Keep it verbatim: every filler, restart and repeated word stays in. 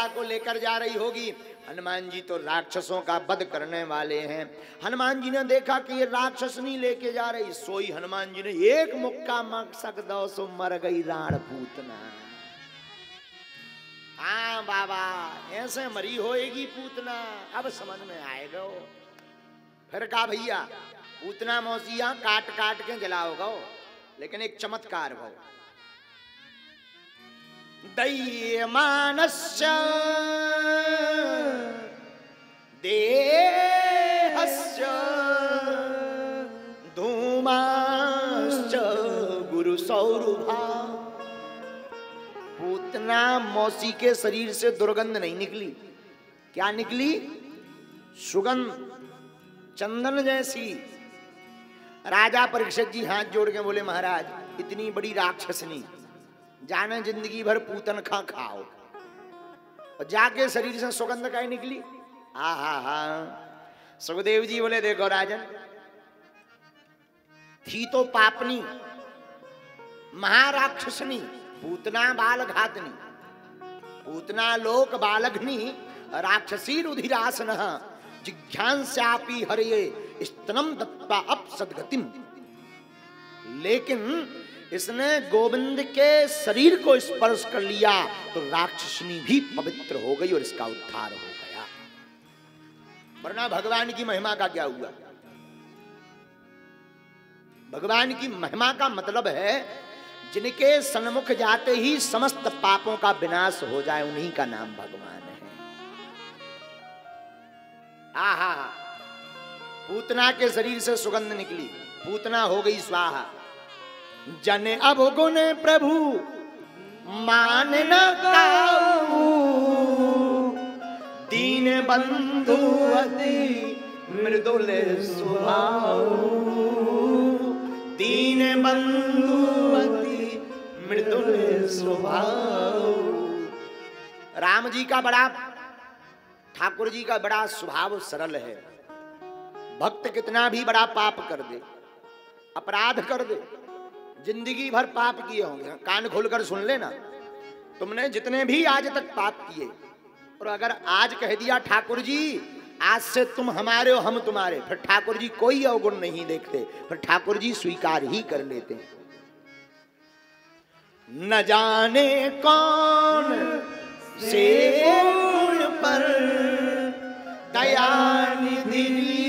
राजा को लेकर जा रही होगी। हनुमान जी तो राक्षसों का वध करने वाले हैं। हनुमान जी ने देखा कि ये राक्षस नहीं लेके जा रही, सोई हनुमान जी ने एक मुक्का मकसक दो सो मर गई राण पूतना। हाँ बाबा, ऐसे मरी होएगी पूतना, अब समझ में आएगा। फिर कहा भैया पूतना मौसिया काट काट के जलाओगा, लेकिन एक चमत्कार भाव। दय्यमानस्य देहस्य धूमाश्च गुरु सौरभा। पूतना मौसी के शरीर से दुर्गंध नहीं निकली, क्या निकली? सुगंध, चंदन जैसी। राजा परीक्षित जी हाथ जोड़ के बोले महाराज इतनी बड़ी राक्षसनी जाने जिंदगी भर पूतन खा खाओ और जाके शरीर से सुगंध काहे निकली? हा हा हा। सुखदेव जी बोले देखो राजन, थी तो पापनी महाराक्षसनी, पूतना बाल घातनी, पूतना लोक बालघनी, राक्षसी रुधिरासन जिज्ञांस्यापि हरिये स्तनम दत्वा अपसद्गतिम। लेकिन इसने गोविंद के शरीर को स्पर्श कर लिया तो राक्षसनी भी पवित्र हो गई और इसका उद्धार हो गया। वरना भगवान की महिमा का क्या हुआ? भगवान की महिमा का मतलब है जिनके सन्मुख जाते ही समस्त पापों का विनाश हो जाए, उन्हीं का नाम भगवान है। आहा, पूतना के शरीर से सुगंध निकली, पूतना हो गई स्वाहा। जन अवगुण प्रभु मान न काऊ, दीन बंधु अति मृदुल स्वभाव, दीन बंधु अति मृदुल स्वभाव। राम जी का बड़ा, ठाकुर जी का बड़ा स्वभाव सरल है। भक्त कितना भी बड़ा पाप कर दे, अपराध कर दे, जिंदगी भर पाप किए होंगे, कान खोलकर सुन लेना, तुमने जितने भी आज तक पाप किए, और अगर आज कह दिया ठाकुर जी आज से तुम हमारे हो हम तुम्हारे, फिर ठाकुर जी कोई अवगुण नहीं देखते, फिर ठाकुर जी स्वीकार ही कर लेते हैं। न जाने कौन से गुण पर दया निधि